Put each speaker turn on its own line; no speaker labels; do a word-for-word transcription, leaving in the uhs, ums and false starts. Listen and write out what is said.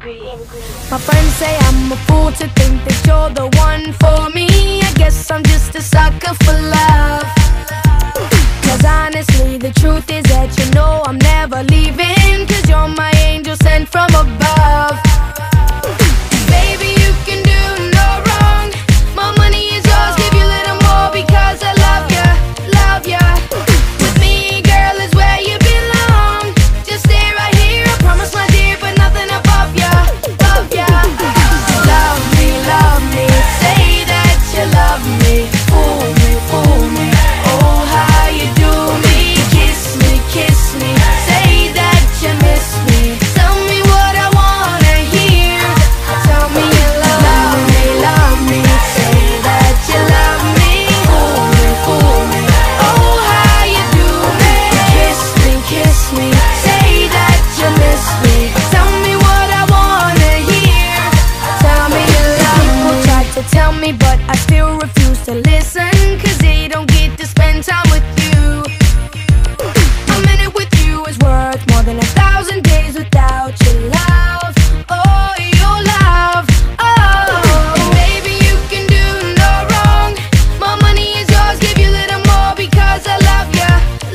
My friends say I'm a fool to think that you're the one for me. I guess I'm just a sucker for love. Cause honestly, the truth is that you know I'm never leaving. Cause you're my angel sent from above. Baby, you can do no wrong. My money is yours, give you a little more because I love ya, love ya. With me, girl, is where you belong. Just stay right here, I promise, my dear, but nothing above ya, above ya. Love me, love me, say that you love me. Fool me, fool me, oh how you do me. Kiss me, kiss me, say that you miss me. Tell me what I wanna hear. Tell me you love me, love me, say that you love me. Fool me, fool me, oh how you do me. Kiss me, kiss me, say that you miss me. Tell me what I wanna hear. Tell me you love me. People try to tell me, but I still refuse to listen. Cause they don't get to spend time with you. A minute with you is worth more than a thousand days without your love. Oh, your love. Oh, baby, you can do no wrong. My money is yours, give you a little more because I love ya,